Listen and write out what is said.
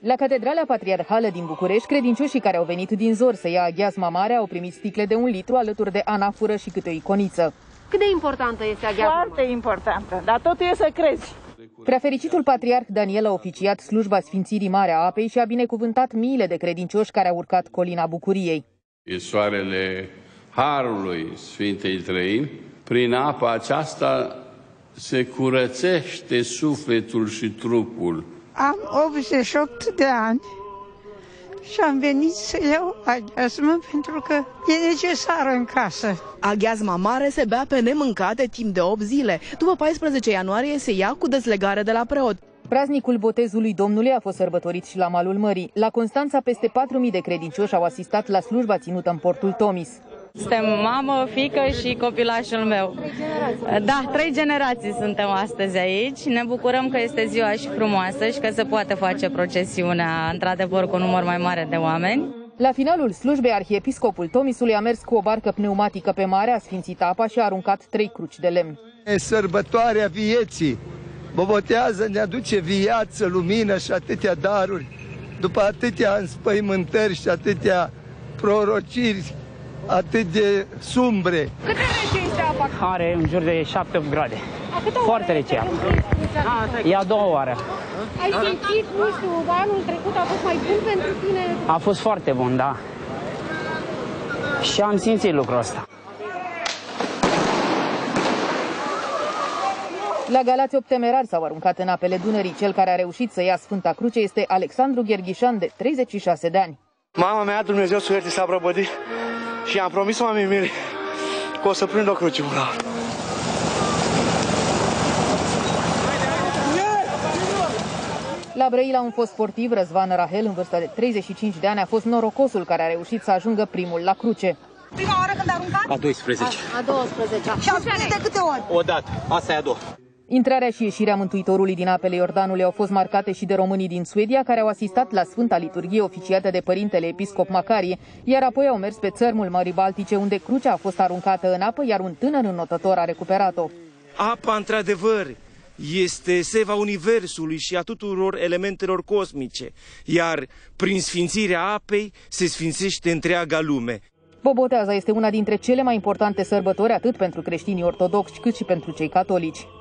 La Catedrala Patriarhală din București, credincioșii care au venit din zor să ia aghiazma mare au primit sticle de 1 litru alături de anafură și câte o iconiță. Cât de importantă este aghiazma? Foarte importantă, dar totul e să crezi. Preafericitul patriarh Daniel a oficiat slujba Sfințirii Marea Apei și a binecuvântat miile de credincioși care au urcat colina Bucuriei. E soarele Harului Sfintei Treimi. Prin apa aceasta se curățește sufletul și trupul. Am 88 de ani și am venit să iau aghiazmă pentru că e necesară în casă. Aghiazma mare se bea pe nemâncate timp de 8 zile. După 14 ianuarie se ia cu dezlegare de la preot. Praznicul botezului Domnului a fost sărbătorit și la malul mării. La Constanța, peste 4.000 de credincioși au asistat la slujba ținută în portul Tomis. Suntem mamă, fiică și copilașul meu. 3 generații suntem astăzi aici. Ne bucurăm că este ziua și frumoasă și că se poate face procesiunea, într-adevăr, cu un număr mai mare de oameni. La finalul slujbei, arhiepiscopul Tomisului a mers cu o barcă pneumatică pe mare, a sfințit apa și a aruncat 3 cruci de lemn. E sărbătoarea vieții. Bobotează ne aduce viață, lumină și atâtea daruri. După atâtea înspăimântări și atâtea prorociri atât de sumbre. Cât de rece este apa? Are în jur de 7-8 grade. Foarte rece. E a doua oară. Ai simțit, nu știu, anul trecut a fost mai bun pentru tine? A fost foarte bun, da. Și am simțit lucrul ăsta. La Galați, 8 temerari s-au aruncat în apele Dunării. Cel care a reușit să ia Sfânta Cruce este Alexandru Gherghișan, de 36 de ani. Mama mea, Dumnezeu să ierte, s-a prăbădit și am promis mamei mele că o să prind o cruce. La Brăila, un fost sportiv, Răzvan Rahel, în vârstă de 35 de ani, a fost norocosul care a reușit să ajungă primul la cruce. Prima oară când a aruncat? A 12. A 12. Și a prins de câte ori? O dată. Asta e a doua. Intrarea și ieșirea Mântuitorului din apele Iordanului au fost marcate și de românii din Suedia, care au asistat la Sfânta Liturghie oficiată de părintele episcop Macarie, iar apoi au mers pe țărmul Mării Baltice, unde crucea a fost aruncată în apă, iar un tânăr înnotător a recuperat-o. Apa, într-adevăr, este seva Universului și a tuturor elementelor cosmice, iar prin sfințirea apei se sfințește întreaga lume. Boboteaza este una dintre cele mai importante sărbători atât pentru creștinii ortodoxi cât și pentru cei catolici.